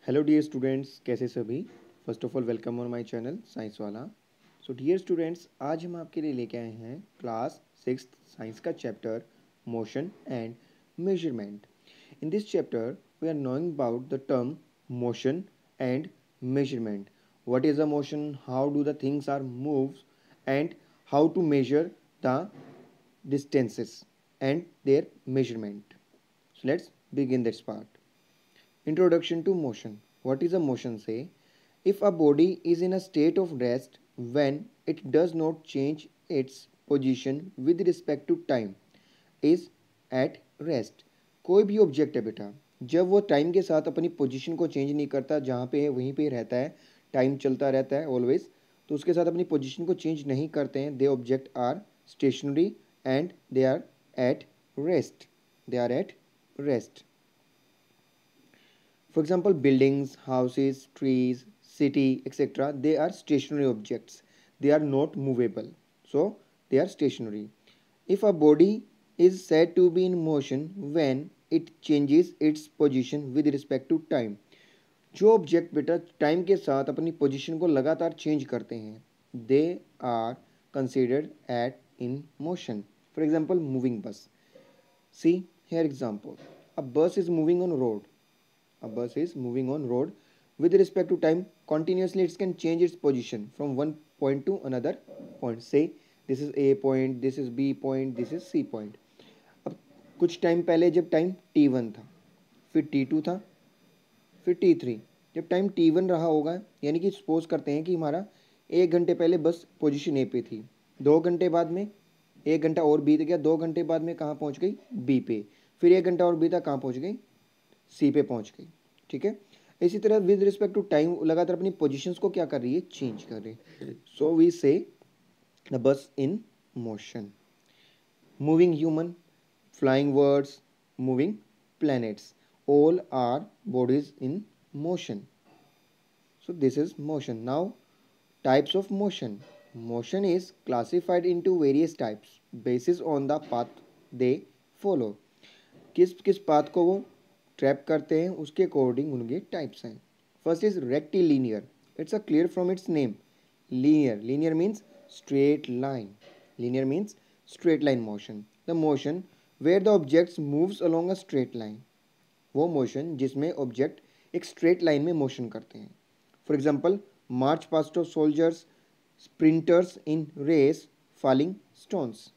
Hello dear students, कैसे सभी। First of all welcome on my channel science वाला। So dear students, आज हम आपके लिए लेके आए हैं क्लास 6 साइंस का chapter motion and measurement. In this chapter we are knowing about the term motion and measurement. What is a motion? How do the things are moved? And how to measure the distances and their measurement. So let's begin this part. Introduction to motion. What is a motion? Say, if a body is in a state of rest when it does not change its position with respect to time, is at rest. कोई भी object है बेटा, जब वो time के साथ अपनी position को चेंज नहीं करता, जहाँ पे है वहीं पे रहता है, टाइम चलता रहता है ऑलवेज, तो उसके साथ अपनी पोजीशन को चेंज नहीं करते हैं, they object are stationary and they are at rest. They are at rest. For example, buildings, houses, trees, city, etc. They are stationary objects. They are not movable. So, they are stationary. If a body is said to be in motion when it changes its position with respect to time. जो object बेटा time के साथ अपनी position को लगातार change करते हैं, they are considered at in motion. For example, moving bus. See here example. A bus is moving on road. A bus is moving on road. With respect to time, continuously it can change its position from one point to another point. Say this is A point, this is B point, this is C point. अब कुछ time पहले जब time T1 था, फिर T2 था, फिर T3. जब time T1 रहा होगा, यानी कि सपोज करते हैं कि हमारा 1 घंटे पहले बस पोजीशन ए पे थी, 2 घंटे बाद में 1 घंटा और बीत गया, 2 घंटे बाद में कहाँ पहुँच गई, बी पे, फिर 1 घंटा और बीता, कहाँ पहुँच गई, सी पे पहुँच गई. ठीक है. इसी तरह विद रिस्पेक्ट टू टाइम लगातार अपनी पोजीशंस को क्या कर रही है, चेंज कर रही है. So we say the bus in motion. Moving human, flying birds, moving planets, all are bodies in motion. So this is motion. Now, types of motion. Motion is classified into various types based on the path they follow. किस किस path को वो trap करते हैं उसके according उनके types हैं. First is rectilinear. It's a clear from its name. Linear. Linear means straight line. Linear means straight line motion. The motion where the objects moves along a straight line. वो motion जिसमें object एक straight line में motion करते हैं. For example, march past of soldiers, sprinters in race, falling stones.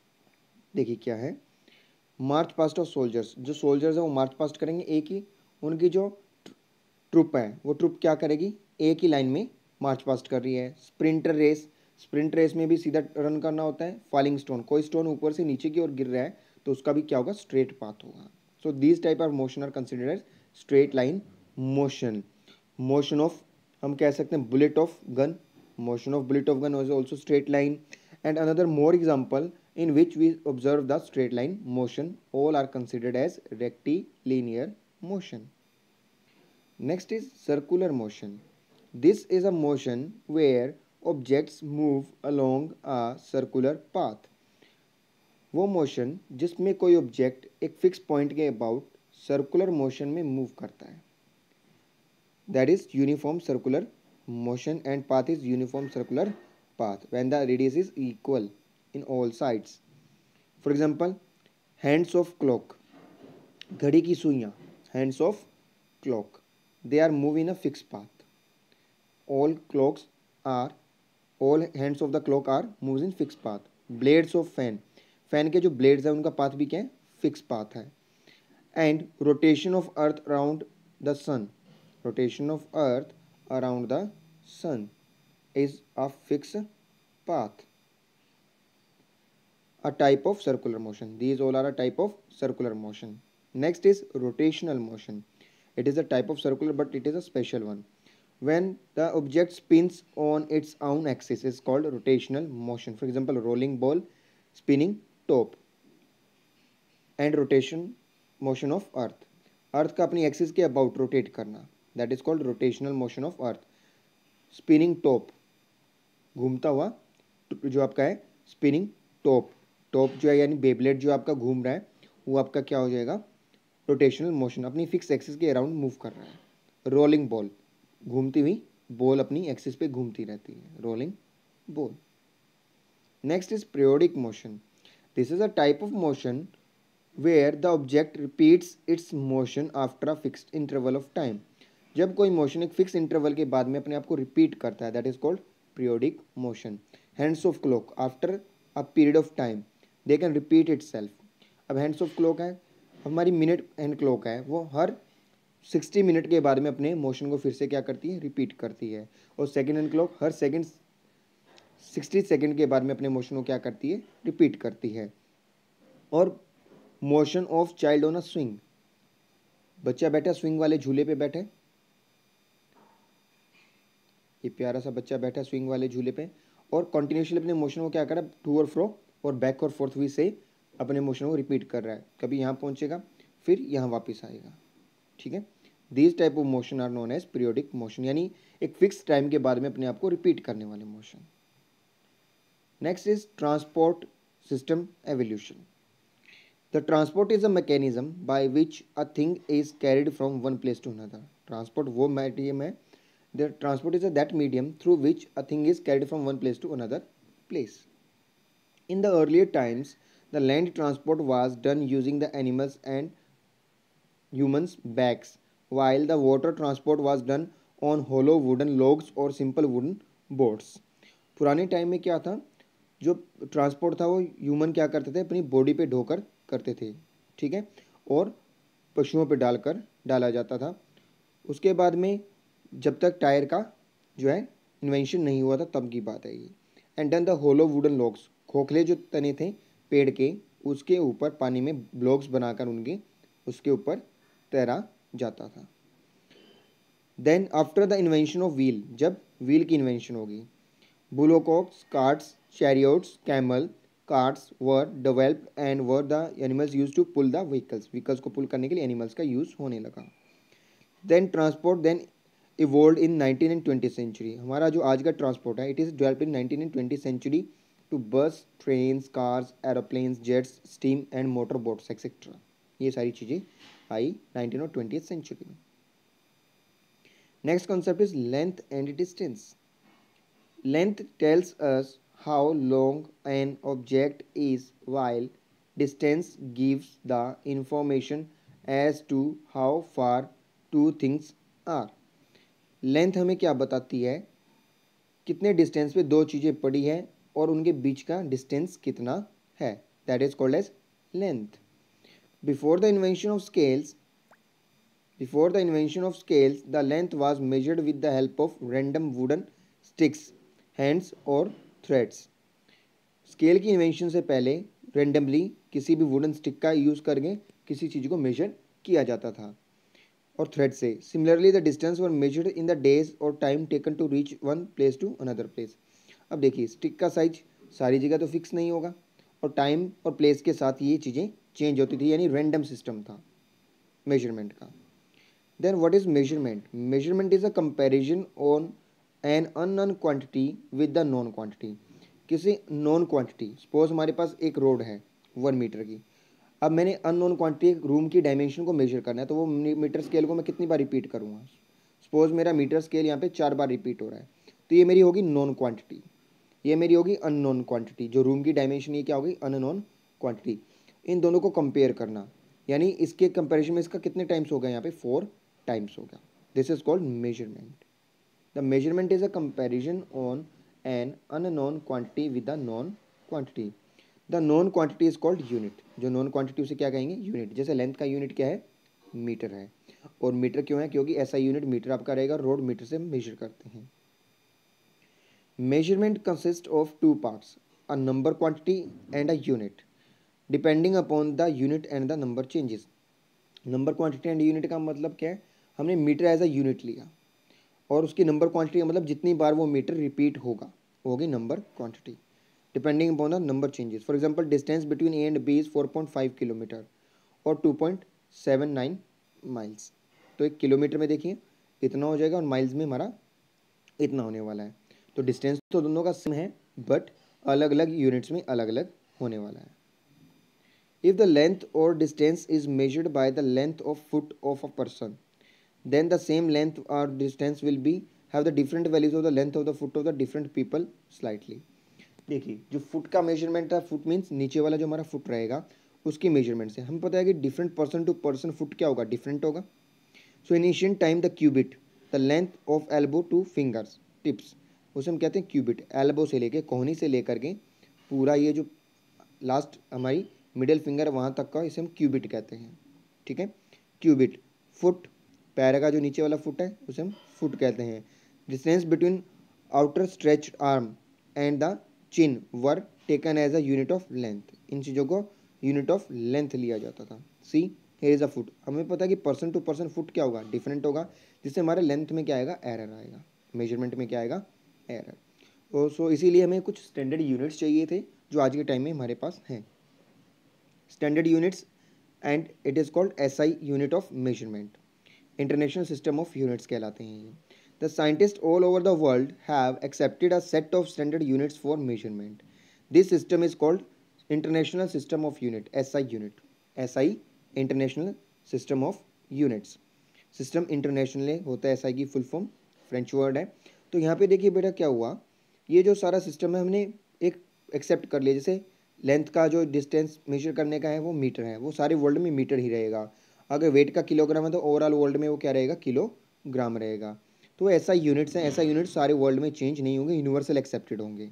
देखिए क्या है, march past of soldiers. जो सोल्जर्स हैं वो मार्च पास्ट करेंगे एक ही, उनकी जो ट्रुप है वो ट्रुप क्या करेगी, एक ही लाइन में मार्च पास्ट कर रही है. स्प्रिंटर रेस, स्प्रिंट रेस में भी सीधा रन करना होता है. फॉलिंग स्टोन, कोई स्टोन ऊपर से नीचे की ओर गिर रहा है तो उसका भी क्या होगा, स्ट्रेट पाथ होगा. So these type of motion are considered as straight line motion. Motion of, हम कह सकते हैं bullet of gun. Motion of bullet of gun is also straight line. And another more example in which we observe the straight line motion, all are considered as rectilinear motion. Next is circular motion. This is a motion where objects move along a circular path. वो motion जिसमें कोई object एक fix point के about circular motion में move करता है, that is uniform circular motion and path is uniform circular path when the radius is equal in all sides. For example, hands of clock. घड़ी की सुइयाँ, hands of clock. They are move in a fixed path. All clocks are, all hands of the clock are moves in fixed path. Blades of fan. Fan के जो blades हैं उनका path भी क्या है, फिक्स पाथ है. And rotation of earth around the sun. Rotation of earth around the sun is a fixed path. A type of circular motion. These all are a type of circular motion. Next is rotational motion. It is a type of circular but it is a special one. When the object spins on its own axis is called rotational motion. For example, rolling ball, spinning top. And rotation motion of earth. Earth का अपनी axis के about rotate करना, that is called rotational motion of earth. Spinning top, घूमता हुआ जो आपका है spinning top. Top जो है यानी बेब्लेड जो आपका घूम रहा है वो आपका क्या हो जाएगा, रोटेशनल मोशन, अपनी फिक्स एक्सिस के अराउंड मूव कर रहा है. रोलिंग बॉल, घूमती हुई बॉल अपनी एक्सिस पे घूमती रहती है, rolling ball. Next is periodic motion. This is a type of motion where the object repeats its motion after a fixed interval of time. जब कोई मोशन एक फिक्स इंटरवल के बाद में अपने आप को रिपीट करता है, that is called periodic motion. Hands of clock, after a period of time they can repeat itself. अब हैंड्स ऑफ क्लॉक है, हमारी मिनट हैंड क्लॉक है, वो हर 60 मिनट के बाद में अपने मोशन को फिर से क्या करती है, रिपीट करती है। और सेकेंड हैंड क्लॉक हर सेकेंड 60 सेकेंड के बाद में अपने मोशन को क्या करती है, रिपीट करती है। और motion of child on a swing, बच्चा बैठा स्विंग वाले झूले पे बैठे, ये प्यारा सा बच्चा बैठा स्विंग वाले झूले पे और कंटिन्यूसली अपने मोशन को क्या कर रहा है, टू और फ्रो और बैक और फोर्थ वी से अपने मोशन को रिपीट कर रहा है। कभी यहाँ पहुँचेगा फिर यहाँ वापस आएगा, ठीक है। These type of motion are known as periodic motion, यानी एक फिक्स टाइम के बाद में अपने आप को रिपीट करने वाले motion. Next is transport system evolution. The transport is a mechanism by which a thing is carried from one place to another. Transport वो medium है, the transport is that medium through which a thing is carried from one place to another place. In the earlier times, the land transport was done using the animals and humans' backs, while the water transport was done on hollow wooden logs or simple wooden boats. पुराने time में क्या था, जो transport था वो human क्या करते थे, अपनी बॉडी पे ढोकर करते थे, ठीक है, और पशुओं पे डाला जाता था। उसके बाद में जब तक टायर का जो है इन्वेंशन नहीं हुआ था तब की बात है ये। And then the hollow wooden logs, खोखले जो तने थे पेड़ के, उसके ऊपर पानी में ब्लॉक्स बनाकर उनके उसके ऊपर तैरा जाता था। Then after the invention of wheel, जब व्हील की इन्वेंशन होगी, bullocks, carts, chariots, camel, carts were developed and were the animals used to pull the vehicles. Vehicles को pull करने के लिए animals का use होने लगा। Then transport then evolved in 19th and 20th century. हमारा जो आज का transport है, it is developed in 19th and 20th century to bus, trains, cars, aeroplanes, jets, steam and motor boats etc. ये सारी चीज़ें आई 19th और 20th century में। Next concept is length and distance. Length tells us how long an object is, while distance gives the information as to how far two things are. Length हमें क्या बताती है, कितने डिस्टेंस पे दो चीज़ें पड़ी हैं और उनके बीच का डिस्टेंस कितना है, that is called as length. Before the invention of scales the length was measured with the help of random wooden sticks, hands और threads. स्केल की इन्वेंशन से पहले रेंडमली किसी भी वुडन स्टिक का यूज़ करके किसी चीज़ को मेजर किया जाता था और थ्रेड से। Similarly the distance were measured in the days और time taken to reach one place to another place. अब देखिए स्टिक का साइज सारी जगह तो फिक्स नहीं होगा और टाइम और प्लेस के साथ ये चीज़ें चेंज होती थी, यानी रैंडम सिस्टम था मेजरमेंट का। Then what is measurement? Measurement is a comparison on an unknown quantity with the known quantity. किसी नॉन क्वांटिटी, सपोज हमारे पास एक रोड है 1 मीटर की, अब मैंने अननोन क्वांटिटी रूम की डायमेंशन को मेजर करना है, तो वो मीटर स्केल को मैं कितनी बार रिपीट करूँगा। सपोज मेरा मीटर स्केल यहाँ पे 4 बार रिपीट हो रहा है, तो ये मेरी होगी नॉन क्वांटिटी, ये मेरी होगी अननोन क्वांटिटी। जो रूम की डायमेंशन ये क्या होगी, अननोन क्वांटिटी। इन दोनों को कंपेयर करना, यानी इसके कंपेरिजन में इसका कितने टाइम्स हो गया, यहाँ पे 4 टाइम्स हो गया। This is called measurement. The measurement is a comparison on an unknown quantity with the known quantity. The known quantity is called unit. जो known quantity उसे क्या कहेंगे, यूनिट। जैसे लेंथ का यूनिट क्या है, मीटर है, और मीटर क्यों है, क्योंकि ऐसा यूनिट मीटर आपका रहेगा, रोड मीटर से मेजर करते हैं। Measurement consist of 2 parts, a number quantity and a unit. Depending upon the unit and the number changes. Number quantity and unit का मतलब क्या है, हमने मीटर एज अ यूनिट लिया और उसकी नंबर क्वांटिटी का मतलब जितनी बार वो मीटर रिपीट होगा वो होगी number quantity. Depending upon the number changes. For example distance between A and B is 4.5 kilometre और 2.79 माइल्स। तो एक किलोमीटर में देखिए इतना हो जाएगा और माइल्स में हमारा इतना होने वाला है। तो डिस्टेंस तो दोनों का सेम है बट अलग अलग यूनिट्स में अलग अलग होने वाला है। इफ द लेंथ और distance is measured by the length of foot of a person, then the same length or distance will be have the different values of the length of the foot of the different people slightly. देखिए जो foot का measurement है, foot means नीचे वाला जो हमारा foot रहेगा उसकी मेजरमेंट से हमें पता है कि different person to person foot क्या होगा, डिफरेंट होगा. So in ancient time the cubit, the length of elbow to fingers tips, उसे हम कहते हैं क्यूबिट. एल्बो से लेके कोहनी से लेकर के पूरा ये जो लास्ट हमारी मिडिल फिंगर वहाँ तक का इसे हम क्यूबिट कहते हैं. ठीक है, क्यूबिट. फुट, पैर का जो नीचे वाला फुट है उसे हम फुट कहते हैं. Distance between outer stretched arm and the chin were taken as a unit of length. इन चीज़ों को यूनिट ऑफ लेंथ लिया जाता था. See here is a foot. हमें पता है कि पर्सन टू पर्सन फुट क्या होगा, डिफरेंट होगा, जिससे हमारे लेंथ में क्या आएगा, एरर आएगा, मेजरमेंट में क्या आएगा, एरर. और सो इसीलिए हमें कुछ स्टैंडर्ड यूनिट्स चाहिए थे जो आज के टाइम में हमारे पास हैं. Standard units and it is called SI, unit of measurement. International system of units कहलाते हैं ये. The scientist all over the world have accepted a set of standard units for measurement. This system is called international system of unit, SI unit. SI international system of units. System international होता है, SI की full form French word है. तो यहाँ पे देखिए बेटा क्या हुआ, ये जो सारा सिस्टम है हमने एक एक्सेप्ट कर लिया. जैसे लेंथ का जो डिस्टेंस मेजर करने का है वो मीटर है, वो सारे वर्ल्ड में मीटर ही रहेगा. अगर वेट का किलोग्राम है तो ओवरऑल वर्ल्ड में वो क्या रहेगा, किलोग्राम रहेगा. तो ऐसा यूनिट्स हैं, ऐसा यूनिट सारे वर्ल्ड में चेंज नहीं होंगे, यूनिवर्सल एक्सेप्टेड होंगे.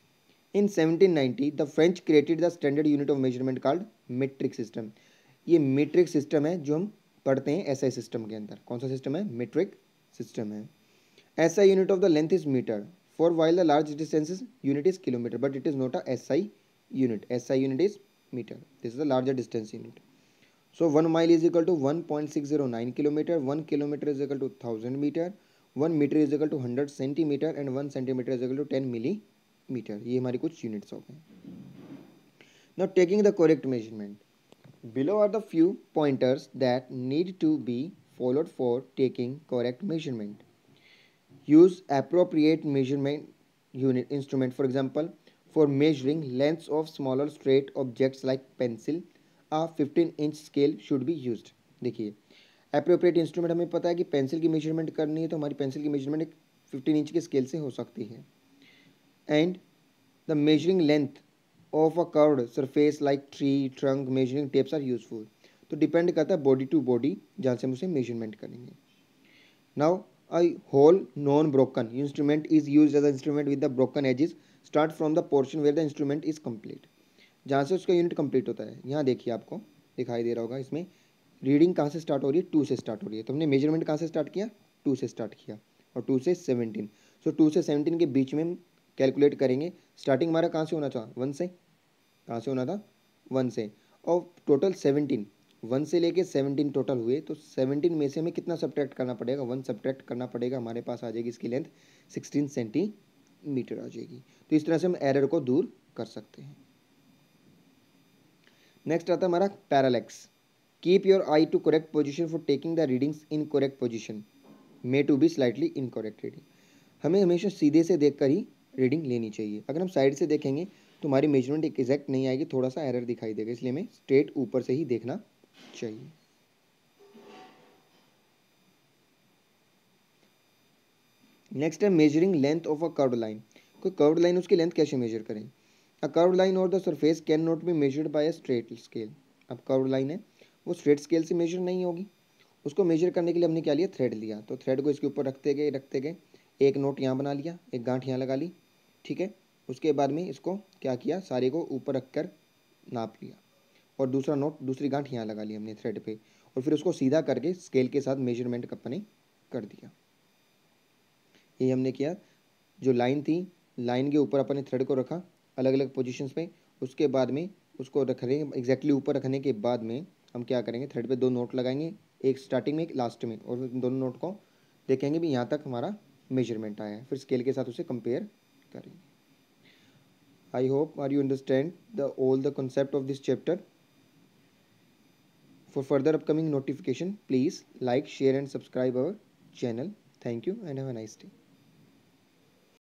In 1790 the French created the standard unit of measurement called metric system. ये मीट्रिक सिस्टम है जो हम पढ़ते हैं एसआई सिस्टम के अंदर. कौन सा सिस्टम है, मीट्रिक सिस्टम है. SI unit of the length is meter. For while the large distances unit is kilometer, but it is not a SI unit. SI unit is meter. This is the larger distance unit. So 1 mile is equal to 1.609 kilometer. 1 kilometer is equal to 1000 meter. 1 meter is equal to 100 centimeter and 1 centimeter is equal to 10 millimeter. ये हमारी कुछ units हो गए. Now taking the correct measurement. Below are the few pointers that need to be followed for taking correct measurement. Use appropriate measurement unit instrument, for example for measuring lengths of smaller straight objects like pencil, a 15-inch scale should be used. देखिए appropriate instrument हमें पता है कि pencil की measurement करनी है तो हमारी पेंसिल की मेजरमेंट एक 15 इंच के स्केल से हो सकती है. And the measuring length of a curved surface like tree trunk measuring tapes are useful. तो डिपेंड करता है बॉडी टू बॉडी जहाँ से हम उसे मेजरमेंट करेंगे. Now a whole non-broken instrument is used as an instrument with the broken edges. Start from the portion where the instrument is complete. जहाँ से उसका यूनिट कंप्लीट होता है. यहाँ देखिए आपको दिखाई दे रहा होगा, इसमें रीडिंग कहाँ से स्टार्ट हो रही है, 2 से स्टार्ट हो रही है. तो हमने मेजरमेंट कहाँ से स्टार्ट किया, 2 से स्टार्ट किया और 2 से 17. सो 2 से 17 के बीच में हम कैलकुलेट करेंगे. स्टार्टिंग हमारा कहाँ से होना था, 1 से. कहाँ से होना था, 1 से. और टोटल 17, 1 से लेके 17 टोटल हुए. तो 17 में से हमें कितना सब्ट्रैक्ट करना पड़ेगा, 1 सब्ट्रैक्ट करना पड़ेगा. हमारे पास आ जाएगी इसकी लेंथ 16 सेंटीमीटर आ जाएगी. तो इस तरह से हम एरर को दूर कर सकते हैं. नेक्स्ट आता है हमारा parallax. Keep your eye to correct position for taking the readings in correct position may to be slightly incorrect reading. हमें हमेशा सीधे से देखकर ही रीडिंग लेनी चाहिए. अगर हम साइड से देखेंगे तो हमारी मेजरमेंट एग्जैक्ट नहीं आएगी, थोड़ा सा एरर दिखाई देगा. इसलिए हमें स्ट्रेट ऊपर से ही देखना चाहिए. नेक्स्ट है measuring length of a curved line. कोई कर्व्ड लाइन उसकी लेंथ कैसे मेजर करें. अ कर्व्ड लाइन और the surface can not be measured by a straight scale. अब कर्व्ड लाइन है वो स्ट्रेट स्केल से मेजर नहीं होगी. उसको मेजर करने के लिए हमने क्या लिया, थ्रेड लिया. तो थ्रेड को इसके ऊपर रखते गए, एक नोट यहाँ बना लिया, एक गांठ यहाँ लगा ली. ठीक है, उसके बाद में इसको क्या किया, सारे को ऊपर रख कर नाप लिया और दूसरा नोट दूसरी गांठ यहाँ लगा ली हमने थ्रेड पे. और फिर उसको सीधा करके स्केल के साथ मेजरमेंट अपने कर दिया. ये हमने किया. जो लाइन थी, लाइन के ऊपर अपने थ्रेड को रखा अलग अलग पोजीशंस पे. उसके बाद में उसको रख रहे एग्जैक्टली ऊपर रखने के बाद में हम क्या करेंगे, थ्रेड पे 2 नोट लगाएंगे, एक स्टार्टिंग में एक लास्ट में, और दोनों नोट को देखेंगे भी यहाँ तक हमारा मेजरमेंट आया है. फिर स्केल के साथ उसे कंपेयर करेंगे. I hope are you understand the all the concept of this chapter. For further upcoming notification, please like, share and subscribe our channel. Thank you and have a nice day.